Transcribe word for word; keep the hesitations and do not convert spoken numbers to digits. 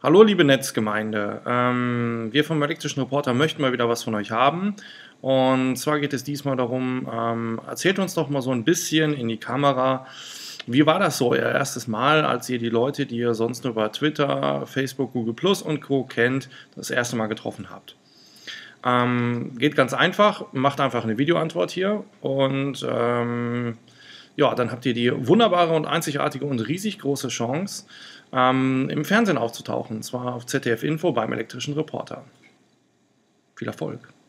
Hallo liebe Netzgemeinde, ähm, wir vom Elektrischen Reporter möchten mal wieder was von euch haben. Und zwar geht es diesmal darum, ähm, erzählt uns doch mal so ein bisschen in die Kamera, wie war das so euer erstes Mal, als ihr die Leute, die ihr sonst nur über Twitter, Facebook, Google Plus und Co. kennt, das erste Mal getroffen habt? Ähm, geht ganz einfach, macht einfach eine Videoantwort hier und ähm, ja, dann habt ihr die wunderbare und einzigartige und riesig große Chance, ähm, im Fernsehen aufzutauchen, und zwar auf Z D F Info beim Elektrischen Reporter. Viel Erfolg!